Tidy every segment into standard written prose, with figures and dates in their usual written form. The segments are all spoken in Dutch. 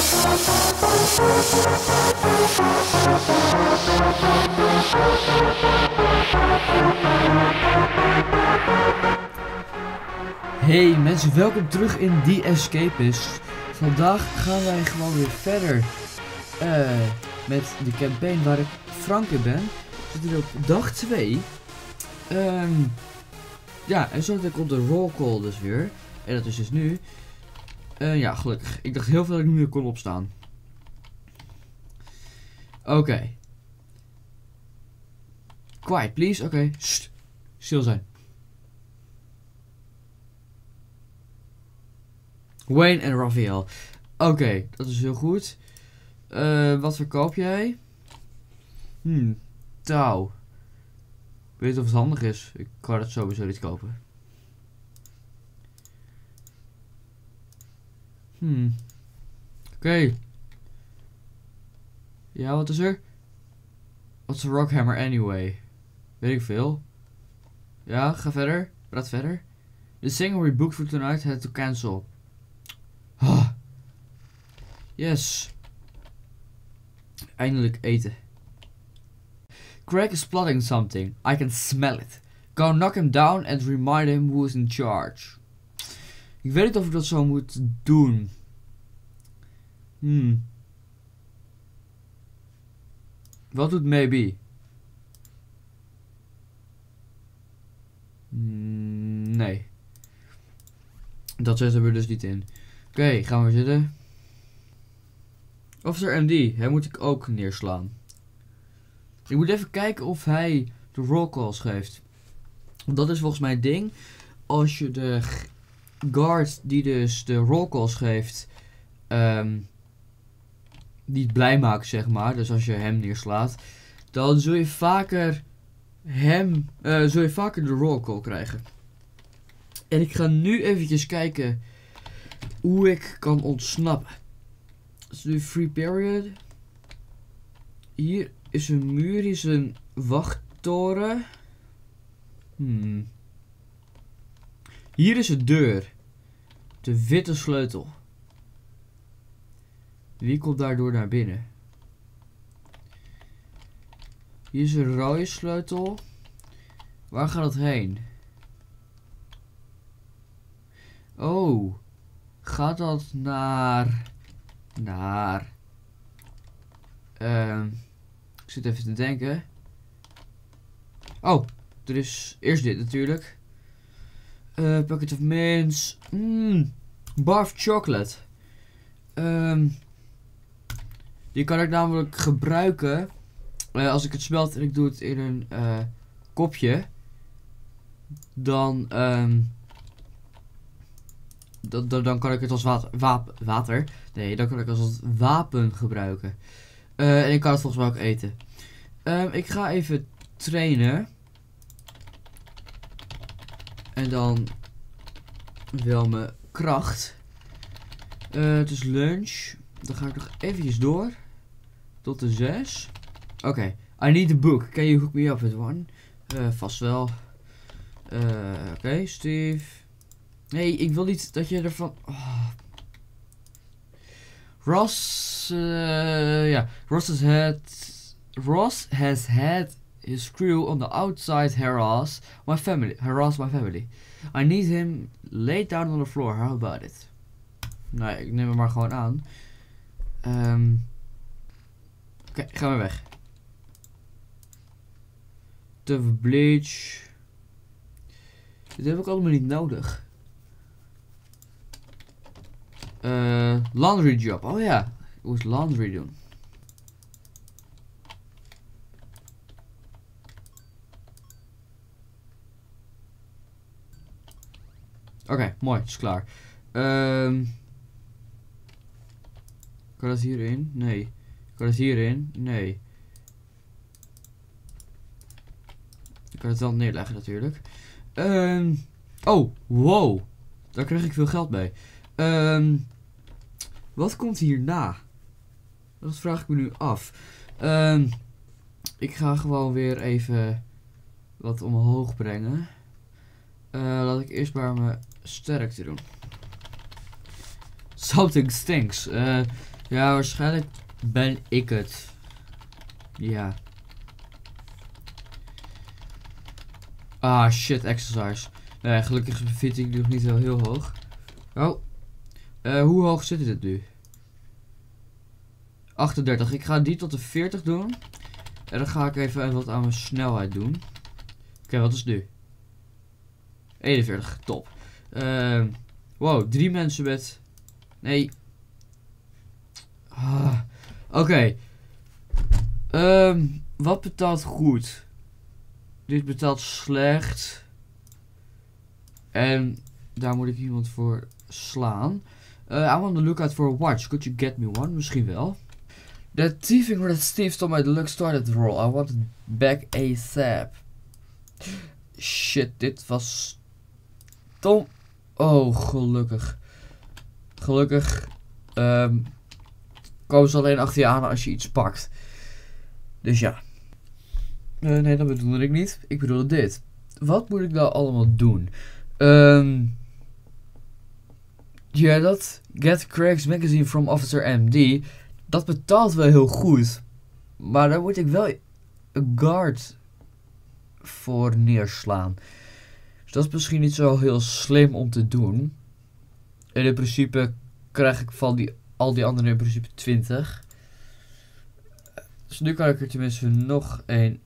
Hey mensen, welkom terug in The Escapist. Vandaag gaan wij gewoon weer verder met de campaign waar ik Frank in ben. We zitten op dag 2. Ja, en zo komt de roll call dus weer. En dat is dus nu. Ja, gelukkig. Ik dacht heel veel dat ik nu kon opstaan. Oké. Quiet, please. Oké. Stil zijn. Wayne en Raphael. Oké, dat is heel goed. Wat verkoop jij? Touw. Ik weet niet of het handig is. Ik kan het sowieso niet kopen. Oké. Ja, wat is er? What's a rockhammer anyway? Weet ik veel. Ja, ga verder. Praat verder. The singer we booked for tonight had to cancel. Yes. Eindelijk eten. Craig is plotting something. I can smell it. Go knock him down and remind him who is in charge. Ik weet niet of ik dat zo moet doen. Wat doet maybe? Nee. Dat zetten we dus niet in. Oké, gaan we zitten. Officer MD, hij moet ik ook neerslaan. Ik moet even kijken of hij de roll calls geeft. Want dat is volgens mij het ding. Als je de guard die dus de roll calls geeft, niet blij maakt, zeg maar. Dus als je hem neerslaat, dan zul je vaker de roll call krijgen. En ik ga nu eventjes kijken hoe ik kan ontsnappen. Dus nu free period. Hier is een muur, hier is een wachttoren. Hier is een deur. De witte sleutel. Wie komt daardoor naar binnen? Hier is een rode sleutel. Waar gaat het heen? Oh. Gaat dat naar... ik zit even te denken. Oh, er is eerst dit natuurlijk. Packet of mints. Bar of chocolate. Die kan ik namelijk gebruiken als ik het smelt en ik doe het in een kopje. Dan kan ik het als water. Nee, dan kan ik het als wapen gebruiken. En ik kan het volgens mij ook eten. Ik ga even trainen. En dan wel mijn kracht. Het is lunch. Dan ga ik nog eventjes door. Tot de 6. Oké. I need a book. Can you hook me up with one? Vast wel. Oké, Steve. Nee, ik wil niet dat je ervan... Ross has had his crew on the outside harass my family. I need him laid down on the floor. How about it? Nou, ik neem hem maar gewoon aan. Oké, gaan we weg. Tough bleach. Dit heb ik allemaal niet nodig. Laundry job. Oh ja, ik moet laundry doen. Oké, mooi, het is klaar. Kan dat hierin? Nee. Kan het hierin? Nee. Ik kan het wel neerleggen natuurlijk. Oh, wow. Daar krijg ik veel geld mee. Wat komt hierna? Dat vraag ik me nu af. Ik ga gewoon weer even wat omhoog brengen. Laat ik eerst maar mijn sterkte doen. Something stinks. Ja, waarschijnlijk ben ik het. Ja. Ah, shit, exercise. Nee, gelukkig vind ik nog niet heel hoog. Oh. Hoe hoog zit het nu? 38. Ik ga die tot de 40 doen. En dan ga ik even wat aan mijn snelheid doen. Oké, wat is het nu? 41, top. Wow, 3 mensen met... Nee. Oké. Wat betaalt goed? Dit betaalt slecht. En daar moet ik iemand voor slaan. I'm on the lookout for a watch. Could you get me one? Misschien wel. The thieving that Steve stole my deluxe toilet roll. I want it back ASAP. Shit, dit was stom. Oh, gelukkig. Gelukkig komen ze alleen achter je aan als je iets pakt. Dus ja. Nee, dat bedoelde ik niet. Ik bedoelde dit. Wat moet ik nou allemaal doen? Ja, dat Get Craig's Magazine from Officer MD. Dat betaalt wel heel goed. Maar daar moet ik wel een guard voor neerslaan. Dus dat is misschien niet zo heel slim om te doen. En in principe krijg ik van al die anderen in principe 20. Dus nu kan ik er tenminste nog één.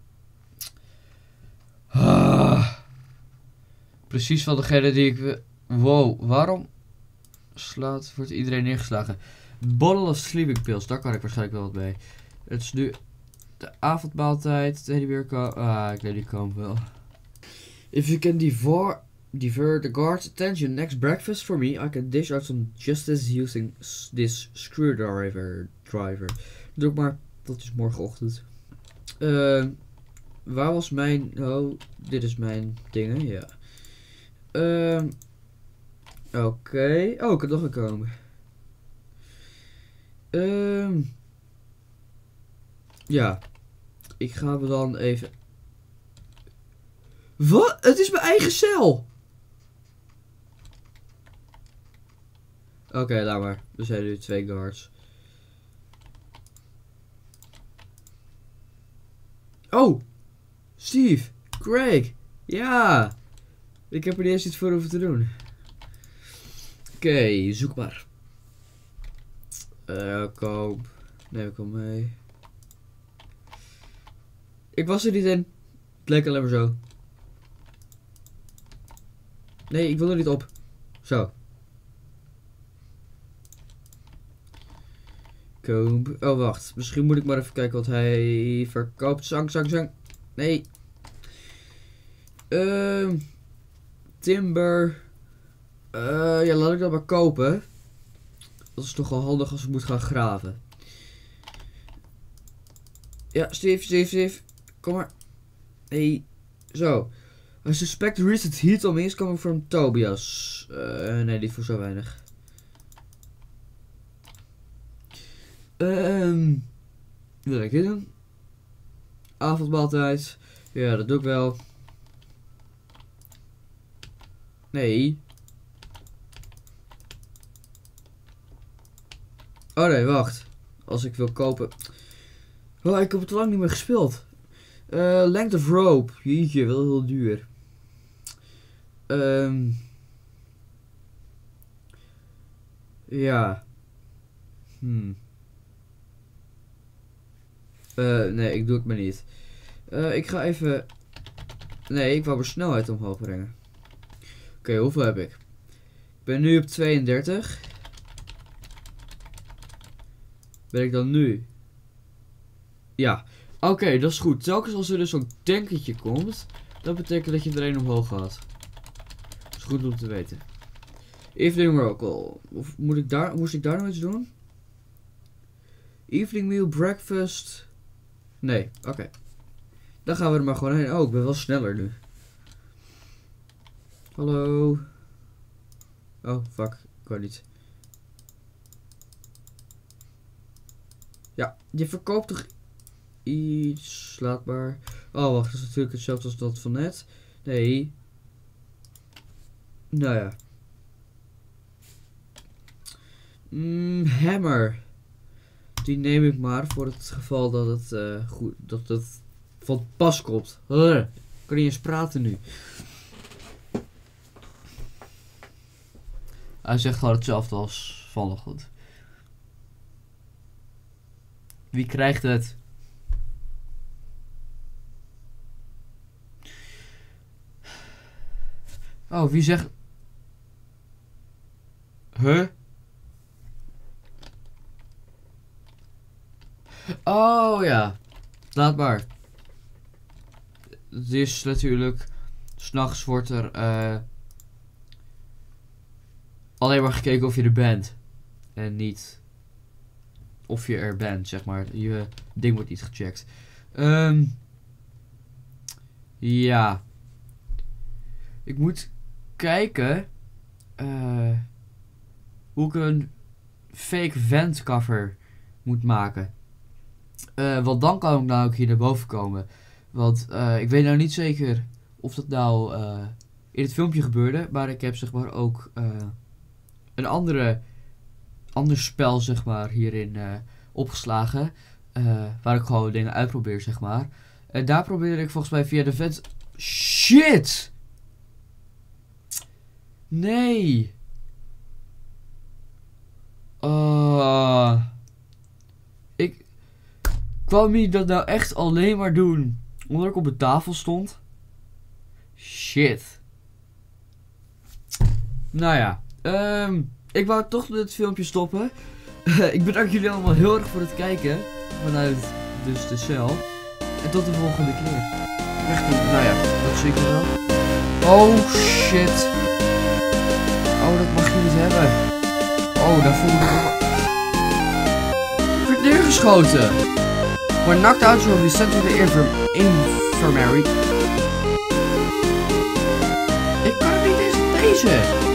Precies van degene die ik... Wow, waarom wordt iedereen neergeslagen? Bottle of sleeping pills, daar kan ik waarschijnlijk wel wat mee. Het is nu de avondmaaltijd. Die weer komen. Ik weet die komen wel. If you can divert the guard's attention next breakfast for me, I can dish out some justice using this screwdriver. Doe ik maar, dat is morgenochtend. Waar was mijn... Oh, dit is mijn dingen, ja. Oké. Oh, ik heb nog gekomen. Ja. Ik ga me dan even... Wat? Het is mijn eigen cel! Oké, laat maar. Er zijn nu 2 guards. Oh! Steve! Craig! Ja! Ik heb er niet eens iets voor hoeven te doen. Oké, zoek maar. Koop. Neem ik al mee. Ik was er niet in. Het leek alleen maar zo. Nee, ik wil er niet op. Zo. Koop. Oh, wacht. Misschien moet ik maar even kijken wat hij verkoopt. Zang. Nee. Timber. Ja, laat ik dat maar kopen. Dat is toch wel handig als ik moet gaan graven. Ja, Steve. Kom maar. Hey. Zo. I suspect the recent heat on me is coming from Tobias. Nee, niet voor zo weinig. Wil ik dit doen? Avondmaaltijd. Ja, dat doe ik wel. Nee. Oh nee, wacht. Als ik wil kopen. Oh, ik heb het lang niet meer gespeeld. Length of rope. Jeetje, wel heel duur. Ja. Nee, ik doe het maar niet. Ik ga even... Nee, ik wou mijn snelheid omhoog brengen. Oké, hoeveel heb ik? Ik ben nu op 32. Ben ik dan nu? Ja. Oké, dat is goed. Telkens als er dus zo'n tankertje komt, dat betekent dat je er een omhoog gaat. Dat is goed om te weten. Evening Miracle. Of moest ik daar nog iets doen? Evening meal, breakfast. Nee, oké. Dan gaan we er maar gewoon heen. Oh, ik ben wel sneller nu. Hallo. Oh, fuck. Ik kan niet. Ja, je verkoopt toch iets. Laat maar. Oh, wacht. Dat is natuurlijk hetzelfde als dat van net. Nee. Nou ja. Hammer. Die neem ik maar voor het geval dat het goed, dat het van pas komt. Ik kan niet eens praten nu. Hij zegt gewoon hetzelfde als vanochtend. Wie krijgt het? Oh, wie zegt... Huh? Oh ja. Laat maar. Het is natuurlijk... 's Nachts wordt er... alleen maar gekeken of je er bent. En niet... of je er bent, zeg maar. Je ding wordt niet gecheckt. Ja. Ik moet kijken... hoe ik een fake vent cover moet maken. Want dan kan ik nou ook hier naar boven komen. Want ik weet nou niet zeker of dat nou in het filmpje gebeurde. Maar ik heb zeg maar ook een ander spel zeg maar hierin opgeslagen. Waar ik gewoon dingen uitprobeer zeg maar. En daar probeerde ik volgens mij via de vent... Shit! Nee! Ik kwam niet dat nou echt alleen maar doen omdat ik op de tafel stond. Shit. Nou ja, ik wou toch dit filmpje stoppen. Ik bedank jullie allemaal heel erg voor het kijken vanuit dus de cel. En tot de volgende keer. Echt een, nou ja, dat zeker wel. Oh shit. Oh, dat mag je niet hebben. Oh, daar voel ik me... Ik werd neergeschoten. When knocked out, you will be sent to the infirmary. Ik kan het niet eens lezen.